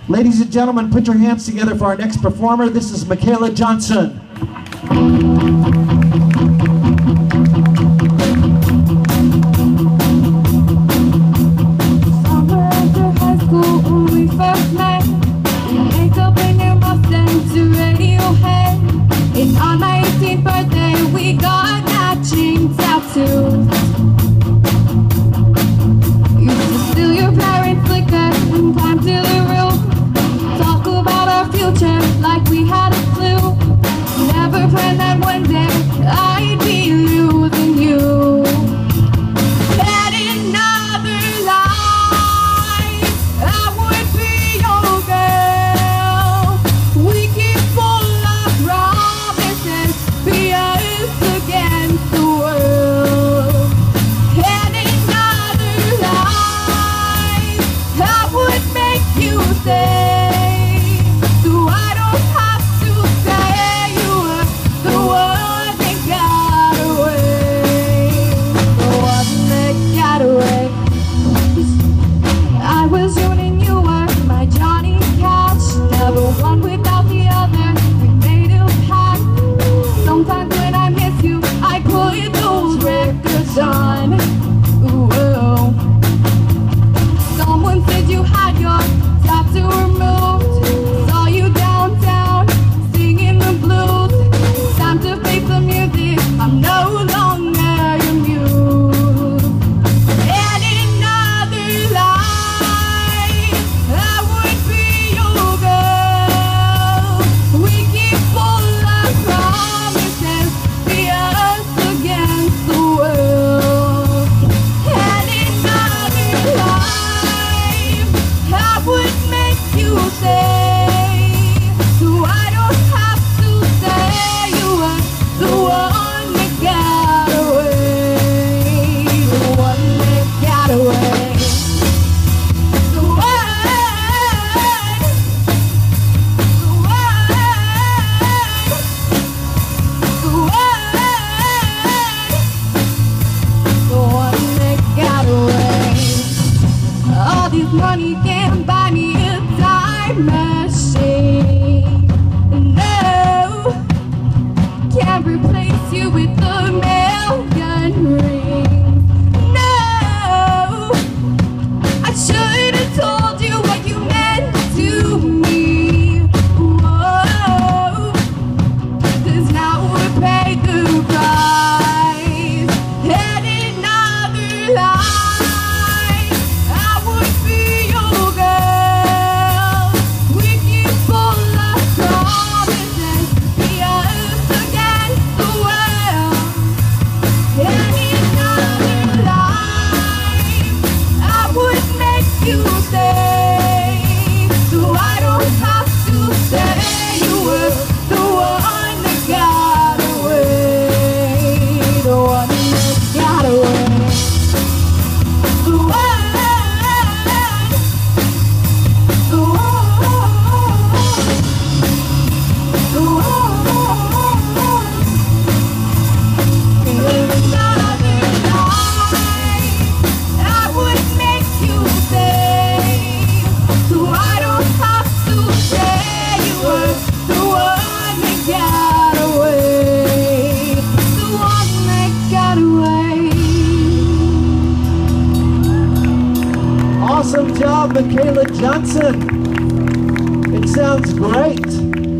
Ladies and gentlemen, put your hands together for our next performer. This is Makayla Johnson. Somewhere after high school when we first met, you wake up in your Mustang to Radiohead. And on my 18th birthday we got matching tattoos. Used to steal your parents' liquor and climb to the roof. Talk about our future like we had a clue. Never planned that one day I'd be losing you. Had another life, I would be your girl. We keep full of promises, be us against the world. Had another life, I would make you stay. Someone said you had your tattoo removed. Saw you downtown singing the blues. Time to face the music, I'm no longer your muse. And another life, I would be your girl. We keep full of promises, be us against the world. And another life, I would make you stay, so I don't have to say you were the one that got away, the one that got away. The one that got away. All this money can't buy me a time machine. No, can't replace you with a million rings. No, I should have told you what you meant to me. Whoa, 'cause now we pay the price. And another life, I would be your girl. We keep full of promises, be us against the world. And another life, I would make you stay, so I don't have to say you were the one that got away, the one that got away. The one, the one, the one. Another life, I would make you stay, so I don't have to say you were the one that got away, the one that got away. Awesome job, Makayla Johnson. It sounds great.